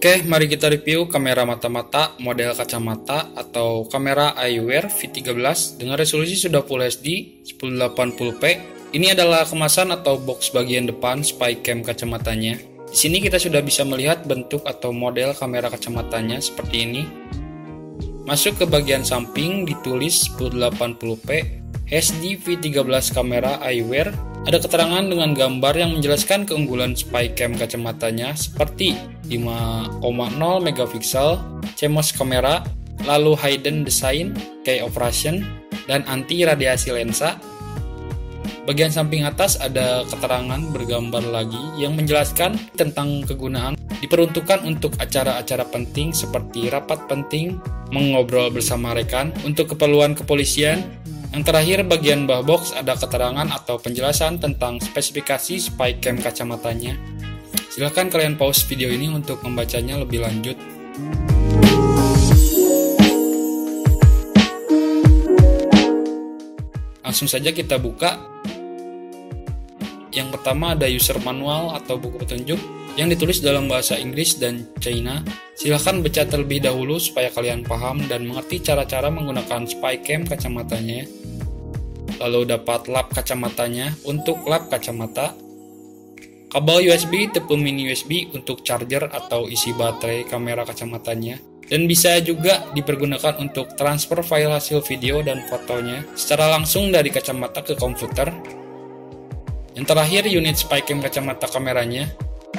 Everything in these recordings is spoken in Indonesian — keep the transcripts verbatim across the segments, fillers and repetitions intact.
Oke, mari kita review kamera mata-mata model kacamata atau kamera Eyewear V tiga belas dengan resolusi sudah Full H D sepuluh delapan puluh p. Ini adalah kemasan atau box bagian depan Spycam kacamatanya. Di sini kita sudah bisa melihat bentuk atau model kamera kacamatanya seperti ini. Masuk ke bagian samping ditulis sepuluh delapan puluh p H D V tiga belas kamera Eyewear. Ada keterangan dengan gambar yang menjelaskan keunggulan Spycam kacamatanya seperti lima koma nol megapiksel, C M O S kamera, lalu hidden design, key operation, dan anti radiasi lensa. Bagian samping atas ada keterangan bergambar lagi yang menjelaskan tentang kegunaan. Diperuntukkan untuk acara-acara penting seperti rapat penting, mengobrol bersama rekan, untuk keperluan kepolisian. Yang terakhir, bagian bawah box ada keterangan atau penjelasan tentang spesifikasi Spycam kacamatanya. Silahkan kalian pause video ini untuk membacanya lebih lanjut. Langsung saja kita buka. Yang pertama ada user manual atau buku petunjuk yang ditulis dalam bahasa Inggris dan China. Silahkan baca terlebih dahulu supaya kalian paham dan mengerti cara-cara menggunakan Spycam kacamatanya. Lalu dapat lap kacamatanya untuk lap kacamata, kabel U S B, tepu mini U S B untuk charger atau isi baterai kamera kacamatanya, dan bisa juga dipergunakan untuk transfer file hasil video dan fotonya secara langsung dari kacamata ke komputer. Yang terakhir, unit Spycam kacamata kameranya.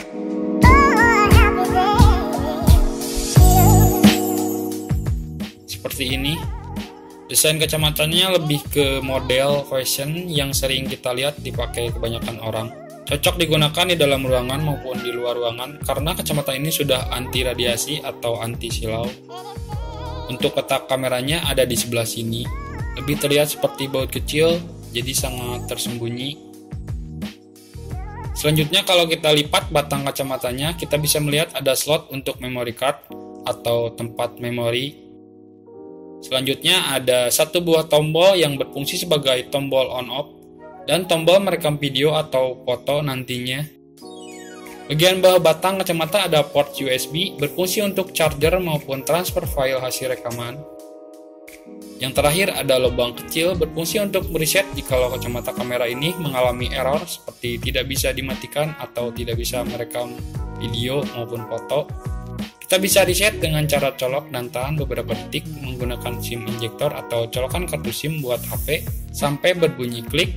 Seperti ini. Desain kacamatanya lebih ke model fashion yang sering kita lihat dipakai kebanyakan orang. Cocok digunakan di dalam ruangan maupun di luar ruangan karena kacamata ini sudah anti radiasi atau anti silau. Untuk kotak kameranya ada di sebelah sini. Lebih terlihat seperti baut kecil, jadi sangat tersembunyi. Selanjutnya, kalau kita lipat batang kacamatanya, kita bisa melihat ada slot untuk memory card atau tempat memori. Selanjutnya ada satu buah tombol yang berfungsi sebagai tombol on-off dan tombol merekam video atau foto nantinya. Bagian bawah batang kacamata ada port U S B berfungsi untuk charger maupun transfer file hasil rekaman. Yang terakhir ada lubang kecil berfungsi untuk mereset jikalau kacamata kamera ini mengalami error seperti tidak bisa dimatikan atau tidak bisa merekam video maupun foto. Kita bisa reset dengan cara colok dan tahan beberapa detik menggunakan SIM injektor atau colokan kartu SIM buat H P sampai berbunyi klik.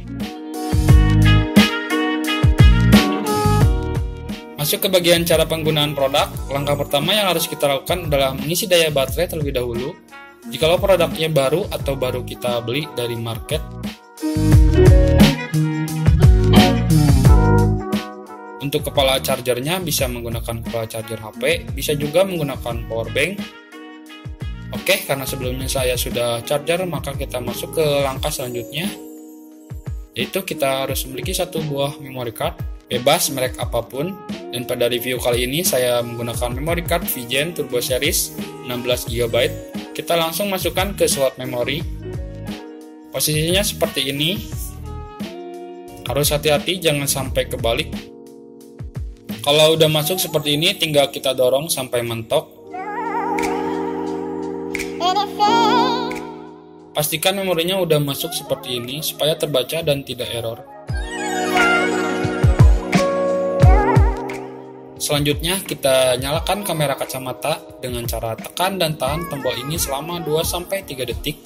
Masuk ke bagian cara penggunaan produk. Langkah pertama yang harus kita lakukan adalah mengisi daya baterai terlebih dahulu. Jikalau produknya baru atau baru kita beli dari market. Untuk kepala chargernya bisa menggunakan kepala charger H P, bisa juga menggunakan power bank. Oke, karena sebelumnya saya sudah charger, maka kita masuk ke langkah selanjutnya, yaitu kita harus memiliki satu buah memory card, bebas merek apapun. Dan pada review kali ini saya menggunakan memory card VGen Turbo Series enam belas giga byte. Kita langsung masukkan ke slot memori. Posisinya seperti ini. Harus hati-hati jangan sampai kebalik. Kalau udah masuk seperti ini, tinggal kita dorong sampai mentok. Pastikan memorinya udah masuk seperti ini supaya terbaca dan tidak error. Selanjutnya kita nyalakan kamera kacamata dengan cara tekan dan tahan tombol ini selama dua sampai tiga detik.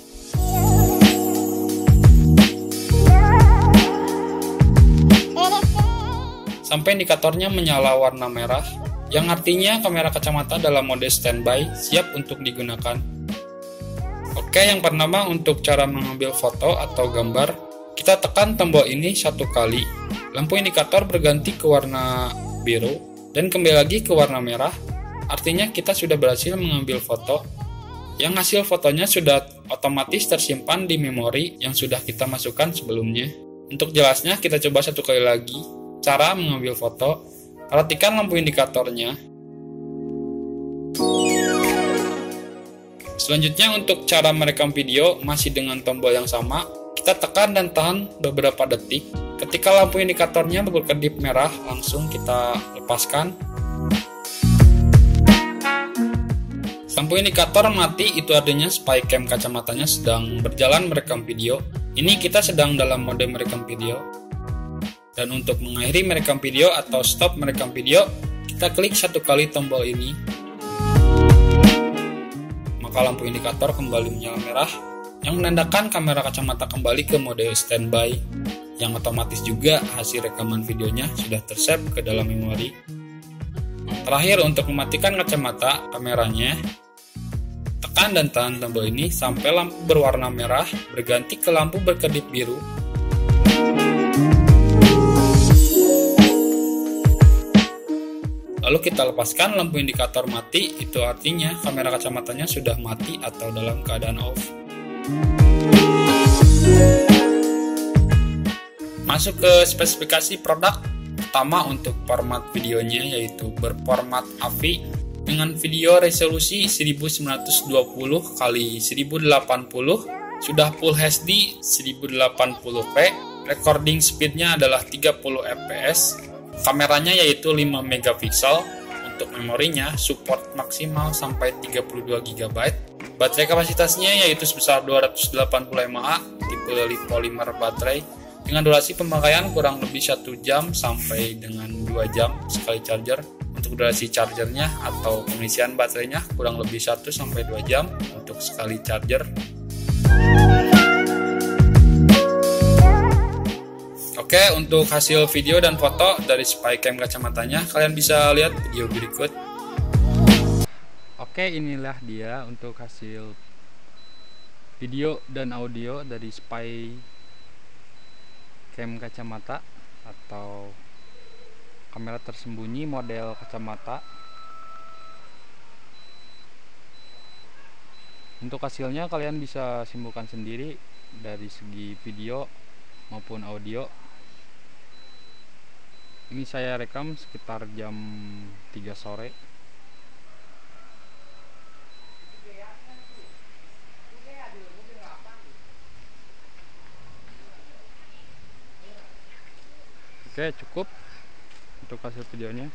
Sampai indikatornya menyala warna merah, yang artinya kamera kacamata dalam mode standby siap untuk digunakan. Oke, yang pertama untuk cara mengambil foto atau gambar, kita tekan tombol ini satu kali. Lampu indikator berganti ke warna biru dan kembali lagi ke warna merah, artinya kita sudah berhasil mengambil foto. Yang hasil fotonya sudah otomatis tersimpan di memori yang sudah kita masukkan sebelumnya. Untuk jelasnya kita coba satu kali lagi. Cara mengambil foto, perhatikan lampu indikatornya. Selanjutnya untuk cara merekam video masih dengan tombol yang sama, kita tekan dan tahan beberapa detik. Ketika lampu indikatornya berkedip merah, langsung kita lepaskan. Lampu indikator mati itu artinya spycam kacamatanya sedang berjalan merekam video. Ini kita sedang dalam mode merekam video. Dan untuk mengakhiri merekam video atau stop merekam video, kita klik satu kali tombol ini. Maka lampu indikator kembali menyala merah, yang menandakan kamera kacamata kembali ke mode standby, yang otomatis juga hasil rekaman videonya sudah tersave ke dalam memori. Terakhir, untuk mematikan kacamata kameranya, tekan dan tahan tombol ini sampai lampu berwarna merah berganti ke lampu berkedip biru. Lalu kita lepaskan lampu indikator mati, itu artinya kamera kacamatanya sudah mati atau dalam keadaan off. Masuk ke spesifikasi produk. Pertama, untuk format videonya yaitu berformat A V I dengan video resolusi seribu sembilan ratus dua puluh kali seribu delapan puluh, sudah Full H D seribu delapan puluh p, recording speednya adalah tiga puluh F P S, kameranya yaitu lima megapiksel, untuk memorinya support maksimal sampai tiga puluh dua giga byte, baterai kapasitasnya yaitu sebesar dua ratus delapan puluh mAh, tipe lipolymer baterai, dengan durasi pemakaian kurang lebih satu jam sampai dengan dua jam sekali charger. Untuk durasi chargernya atau pengisian baterainya kurang lebih satu sampai dua jam untuk sekali charger. Oke, untuk hasil video dan foto dari spycam kacamatanya, kalian bisa lihat video berikut. Oke, inilah dia untuk hasil video dan audio dari spycam kacamata atau kamera tersembunyi model kacamata. Untuk hasilnya kalian bisa simpulkan sendiri dari segi video maupun audio. Ini saya rekam sekitar jam tiga sore. Oke, cukup untuk hasil videonya.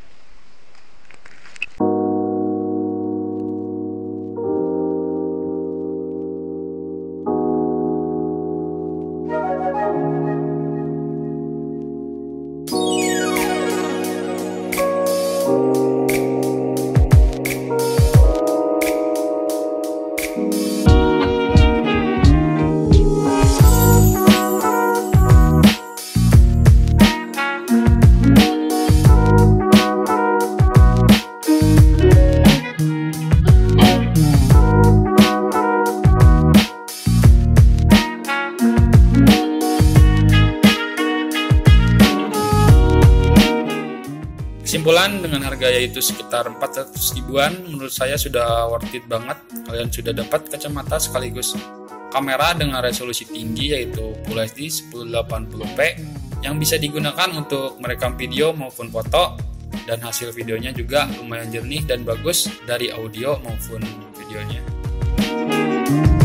Kesimpulan, dengan harga yaitu sekitar empat ratus ribuan, menurut saya sudah worth it banget. Kalian sudah dapat kacamata sekaligus kamera dengan resolusi tinggi yaitu Full H D seribu delapan puluh p yang bisa digunakan untuk merekam video maupun foto, dan hasil videonya juga lumayan jernih dan bagus dari audio maupun videonya.